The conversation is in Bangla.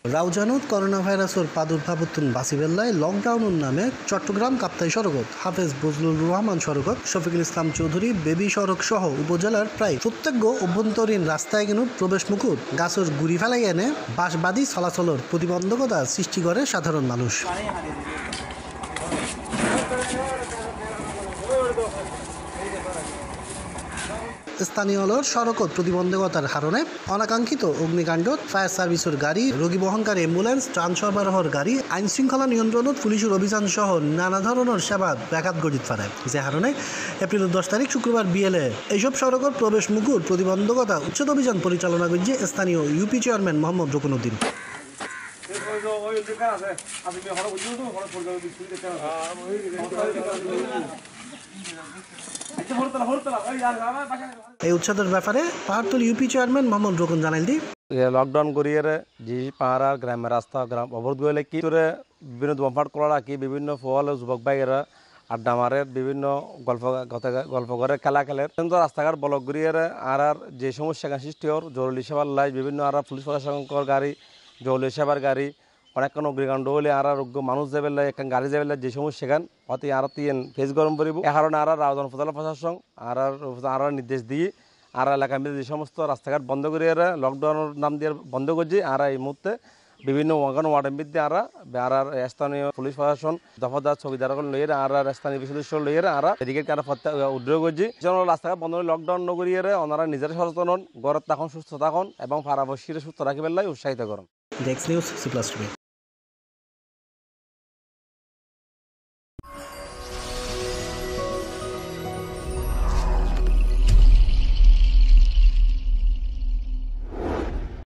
রাউজানুত করোনা ভাইরাসের প্রাদুর্ভাবতুন বাসিবেল্লায় লকডাউন নামে চট্টগ্রাম কাপ্তাই সড়কত হাফেজ বজলুর রহমান সড়কত শফিকুল ইসলাম চৌধুরী বেবি সড়ক সহ উপজেলার প্রায় প্রত্যেক অভ্যন্তরীণ রাস্তায় কিন্তু প্রবেশ মুকুট গাছের গুড়ি ফেলাই এনে বাসবাদী চলাচলের প্রতিবন্ধকতা সৃষ্টি করে সাধারণ মানুষ। স্থানীয়র সড়কত প্রতিবন্ধকতার কারণে অনাকাঙ্ক্ষিত অগ্নিকাণ্ডত ফায়ার সার্ভিসের গাড়ি, রোগী বহনকারী অ্যাম্বুলেন্স, ত্রাণ সরবরাহর গাড়ি, আইন শৃঙ্খলা নিয়ন্ত্রণত পুলিশের অভিযান সহ নানা ধরনের সেবা ব্যাঘাত ঘটিত পারে। যে কারণে এপ্রিলের 10 তারিখ শুক্রবার বিএলএ এইসব সড়কত প্রবেশ মুকুট প্রতিবন্ধকতা উচ্ছেদ অভিযান পরিচালনা করছে স্থানীয় ইউপি চেয়ারম্যান মোহাম্মদ রুকনউদ্দিন। এই উচ্ছেদের ব্যাপারে পাহাড়তলী ইউপি চেয়ারম্যান মোহাম্মদ রুকন জানাইল দি লকডাউন করিয়ে যে পাহাড় গ্রামের রাস্তা গ্রাম অবরোধ গেলে কি করে বিভিন্ন দমফাট করা কি বিভিন্ন ফল যুবক ভাইয়েরা আড্ডা মারে বিভিন্ন গল্প করে খেলা খেলে কিন্তু রাস্তাঘাট ব্লক করিয়ে আর যে সমস্যা সৃষ্টি হওয়ার জরুরি সেবার লাই বিভিন্ন আর পুলিশ প্রশাসনের গাড়ি জরুরি সেবার গাড়ি অনেক কোনো অগ্নিকাণ্ড হলে আর রোগ্য মানুষ যাবে একটা গাড়ি যাবে যে সমস্যা সেখান অতি আর ফেস গরম করিব এ কারণে আর রাউজান উপজেলা প্রশাসন আর নির্দেশ দিয়ে আর এলাকার মধ্যে যে সমস্ত রাস্তাঘাট বন্ধ করিয়ে লকডাউনের নাম দিয়ে বন্ধ করছি আর এই মুহূর্তে বিভিন্ন ওয়ার্ডের মধ্যে আর স্থানীয় পুলিশ প্রশাসন দফাদার চৌকিদার লইয়ে আর স্থানীয় সদস্য লইয়ে আর এদিকে উদ্যোগ করছি রাস্তাঘাট বন্ধ করে লকডাউন নকরিয়ে ওনারা নিজের সচেতন হন ঘরের তখন সুস্থ থাকুন এবং পাড়াবশীরে সুস্থ রাখিবার উৎসাহিত করেন। Desk news C+TV।